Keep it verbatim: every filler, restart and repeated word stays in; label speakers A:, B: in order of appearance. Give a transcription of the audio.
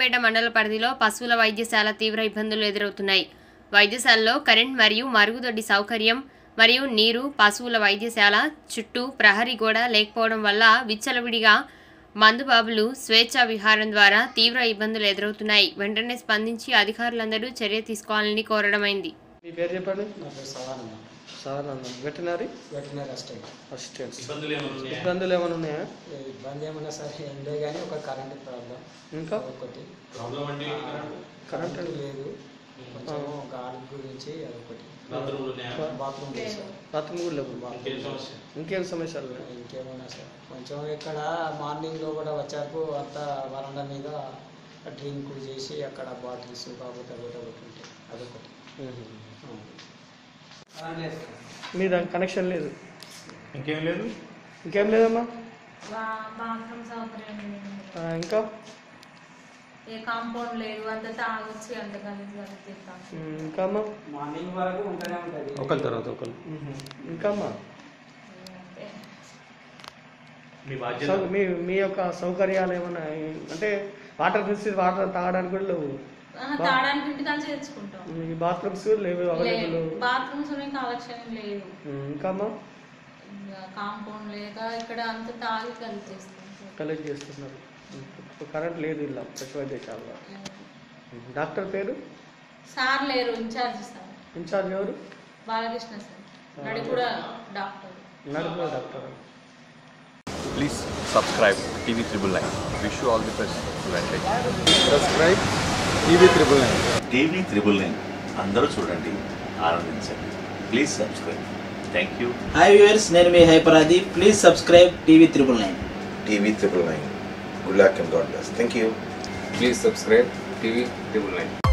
A: రాజంపేట మండల పరిధిలో పశువుల వైద్యశాల తీవ్ర ఇబ్బందులు ఎదురవుతున్నాయి. వైద్యశాలలో కరెంట్ మరియు మరుగుదొడ్డి సౌకర్యం మరియు నీరు, పశువుల వైద్యశాల చుట్టూ ప్రహరీ గోడ లేకపోవడం వల్ల విచ్చలవిడిగా మందుబాబులు స్వేచ్ఛా విహారం ద్వారా తీవ్ర ఇబ్బందులు ఎదురవుతున్నాయి. వెంటనే స్పందించి అధికారులందరూ చర్య తీసుకోవాలని కోరడమైంది.
B: మీ పేరు చెప్పండి. సాధారణ వెటనరీ
C: వెటనరీ అసిస్టెంట్
B: అసిస్టెంట్ ఇబ్బందులు ఏమైనా ఉన్నాయా?
C: ఇబ్బంది ఏమన్నా సరే ఏం లేదు కానీ ఒక కరెంట్ ప్రాబ్లం, ఇంకా ఒకటి కరెంట్ లేదు, కొంచెం గాలి గురించి అదొకటి. బాత్రూమ్
B: బాత్రూమ్ కూడా లేవు. ఇంకేం సమస్యలు?
C: ఇంకేమన్నా సార్ కొంచెం ఇక్కడ మార్నింగ్లో కూడా వచ్చారు, అంతా వరండా మీద డ్రింక్ చేసి అక్కడ బాటిల్స్ కాకపోతే ఒకటి ఒకటి ఉంటాయి, అదొకటి.
B: మీ దానికి కనెక్షన్ లేదు?
D: ఇంకేం లేదు.
B: ఇంకేం లేదమ్మా.
E: బాత్రూమ్ సౌకర్యం
B: ఇంకా
E: ఏ కాంపౌండ్ లేదు, అంత తాగొచ్చి అంత కలిసి కలిసి
B: ఇంకా అమ్మా
C: మార్నింగ్ వరకు ఉంటూనే ఉంటుంది,
D: ఒకరి తర్వాత ఒకరు.
B: ఇంకా అమ్మా మీ మీ యొక్క సౌకర్యాలు ఏమన్నా అంటే వాటర్ ఫెసిలిటీ, వాటర్ తాగడానికి కూడా లేవు?
E: తాగడానికి ఇంటి కలిసి తెచ్చుకుంటాం.
B: ఈ బాత్రూమ్స్ లేవు, అవైలబుల్
E: బాత్రూమ్స్ కలెక్షన్ లేదు.
B: ఇంకా అమ్మా
E: కాంపౌండ్ లేక ఇక్కడ అంత తాగి కలెక్ట్ చేస్తాం
B: కలెక్ట్ చేస్తున్నారు. కరెంట్ లేదు ఇలా పశు వైద్యశాలలో. డాక్టర్ పేరు?
E: సార్ లేరు, ఇన్ఛార్జ్ సార్.
B: ఇన్ఛార్జ్ ఎవరు?
E: Balakrishna sir, Nadiguda doctor.
B: Nadiguda doctor.
F: Please subscribe T V Triple Nine. Wish you all the best.
D: Subscribe TV triple nine.
G: TV triple nine అందరూ చూడండి, ఆనందించండి. Please subscribe. Thank you.
H: Hi viewers, నేను మీ హైపరాది. Please subscribe TV triple nine.
I: TV triple nine. Good luck and God bless. Thank you.
D: Please subscribe TV triple nine.